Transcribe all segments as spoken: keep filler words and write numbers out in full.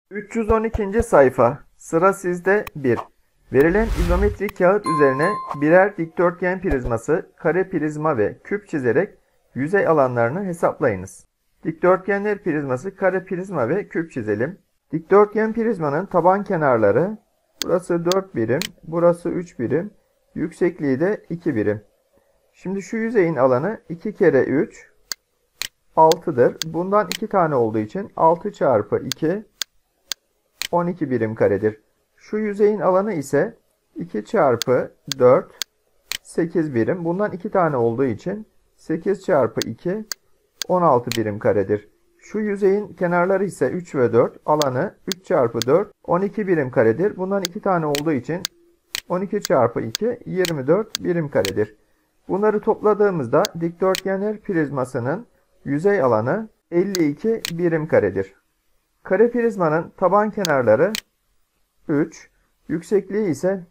üç yüz on ikinci sayfa. Sıra sizde bir. Verilen izometrik kağıt üzerine birer dikdörtgen prizması, kare prizma ve küp çizerek yüzey alanlarını hesaplayınız. Dikdörtgenler prizması, kare prizma ve küp çizelim. Dikdörtgen prizmanın taban kenarları, burası dört birim, burası üç birim, yüksekliği de iki birim. Şimdi şu yüzeyin alanı iki kere üç, altıdır. Bundan iki tane olduğu için altı çarpı iki, on iki birim karedir. Şu yüzeyin alanı ise iki çarpı dört, sekiz birim. Bundan iki tane olduğu için sekiz çarpı iki, on altı birim karedir. Şu yüzeyin kenarları ise üç ve dört. Alanı üç çarpı dört, on iki birim karedir. Bundan iki tane olduğu için on iki çarpı iki, yirmi dört birim karedir. Bunları topladığımızda dikdörtgenler prizmasının yüzey alanı elli iki birim karedir. Kare prizmanın taban kenarları üç, yüksekliği ise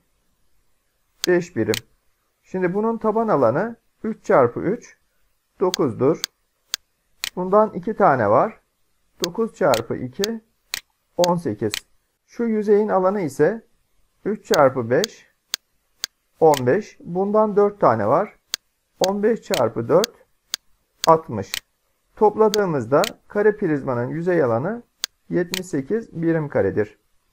beş birim. Şimdi bunun taban alanı üç çarpı üç, dokuzdur. Bundan iki tane var. dokuz çarpı iki, on sekiz. Şu yüzeyin alanı ise üç çarpı beş, on beş. Bundan dört tane var. on beş çarpı dört, altmış. Topladığımızda kare prizmanın yüzey alanı yetmiş sekiz birim karedir.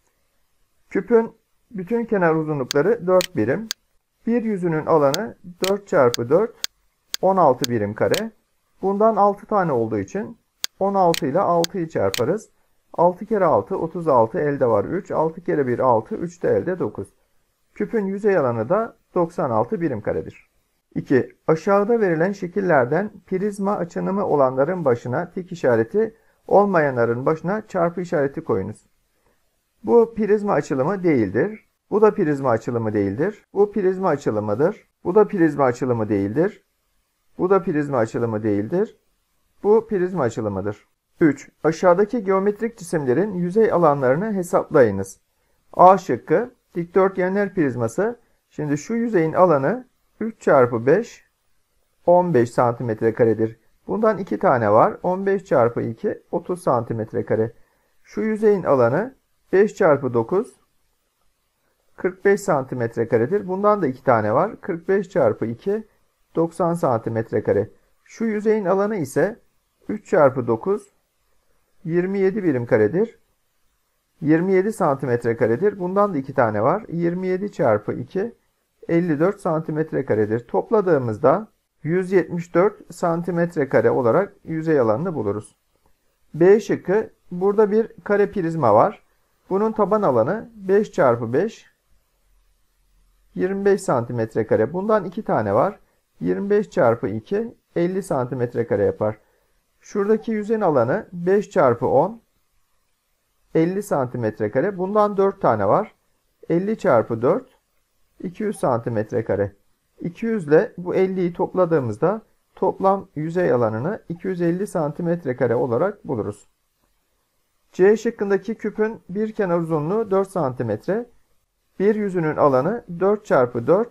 Küpün bütün kenar uzunlukları dört birim. Bir yüzünün alanı dört çarpı dört, on altı birim kare. Bundan altı tane olduğu için on altı ile altıyı çarparız. altı kere altı, otuz altı, elde var üç. altı kere bir, altı, üç de elde dokuz. Küpün yüzey alanı da doksan altı birim karedir. iki. Aşağıda verilen şekillerden prizma açınımı olanların başına tik işareti, olmayanların başına çarpı işareti koyunuz. Bu prizma açılımı değildir. Bu da prizma açılımı değildir. Bu prizma açılımıdır. Bu da prizma açılımı değildir. Bu da prizma açılımı değildir. Bu prizma açılımıdır. üç. Aşağıdaki geometrik cisimlerin yüzey alanlarını hesaplayınız. A şıkkı dikdörtgenler prizması. Şimdi şu yüzeyin alanı üç çarpı beş, on beş santimetre karedir. Bundan iki tane var. on beş çarpı iki, otuz santimetre kare. Şu yüzeyin alanı beş çarpı dokuz, kırk beş santimetre karedir. Bundan da iki tane var. kırk beş çarpı iki, doksan santimetre kare. Şu yüzeyin alanı ise üç çarpı dokuz, yirmi yedi birim karedir. yirmi yedi santimetre karedir. Bundan da iki tane var. yirmi yedi çarpı iki, elli dört santimetre karedir. Topladığımızda yüz yetmiş dört santimetre kare olarak yüzey alanını buluruz. B şıkkı, burada bir kare prizma var. Bunun taban alanı beş çarpı beş, yirmi beş santimetre kare. Bundan iki tane var. yirmi beş çarpı iki, elli santimetre kare yapar. Şuradaki yüzeyin alanı beş çarpı on, elli santimetre kare. Bundan dört tane var. elli çarpı dört, iki yüz santimetre kare. iki yüz ile bu elliyi topladığımızda toplam yüzey alanını iki yüz elli santimetre kare olarak buluruz. C şıkkındaki küpün bir kenar uzunluğu dört santimetre. Bir yüzünün alanı dört çarpı dört,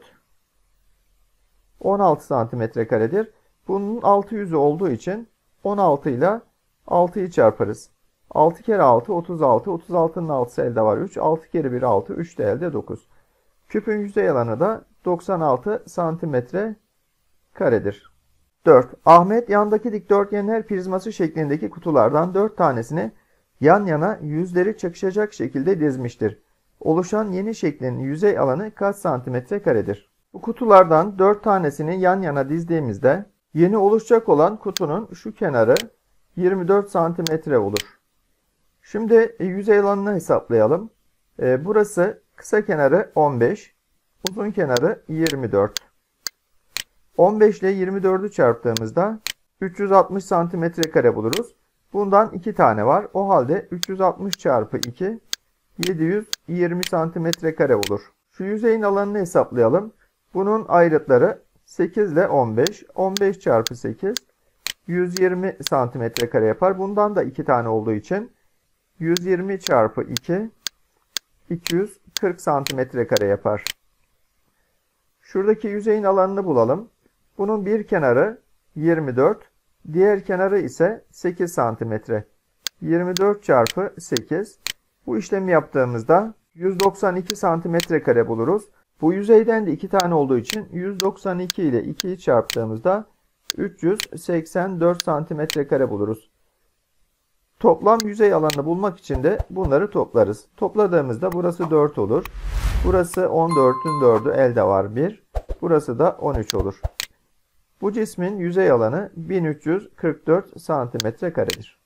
on altı santimetre karedir. Bunun altı yüzü olduğu için on altı ile altıyı çarparız. altı kere altı, otuz altı. otuz altının altısı elde var üç. altı kere bir, altı. üç de elde dokuz. Küpün yüzey alanı da doksan altı santimetre karedir. dört. Ahmet yandaki dikdörtgenler prizması şeklindeki kutulardan dört tanesini yan yana yüzleri çakışacak şekilde dizmiştir. Oluşan yeni şeklin yüzey alanı kaç santimetre karedir? Bu kutulardan dört tanesini yan yana dizdiğimizde yeni oluşacak olan kutunun şu kenarı yirmi dört santimetre olur. Şimdi yüzey alanını hesaplayalım. Burası kısa kenarı on beş, uzun kenarı yirmi dört. on beş ile yirmi dördü çarptığımızda üç yüz altmış santimetre kare buluruz. Bundan iki tane var. O halde üç yüz altmış çarpı iki, yedi yüz yirmi santimetre kare olur. Şu yüzeyin alanını hesaplayalım. Bunun ayrıtları sekiz ile on beş. on beş çarpı sekiz, yüz yirmi santimetre kare yapar. Bundan da iki tane olduğu için yüz yirmi çarpı iki, iki yüz kırk santimetre kare yapar. Şuradaki yüzeyin alanını bulalım. Bunun bir kenarı yirmi dört, diğer kenarı ise sekiz santimetre. yirmi dört çarpı sekiz, Bu işlemi yaptığımızda yüz doksan iki santimetre kare buluruz. Bu yüzeyden de iki tane olduğu için yüz doksan iki ile ikiyi çarptığımızda üç yüz seksen dört santimetre kare buluruz. Toplam yüzey alanını bulmak için de bunları toplarız. Topladığımızda burası dört olur. Burası on dördün dördü, elde var bir. Burası da on üç olur. Bu cismin yüzey alanı bin üç yüz kırk dört santimetre karedir.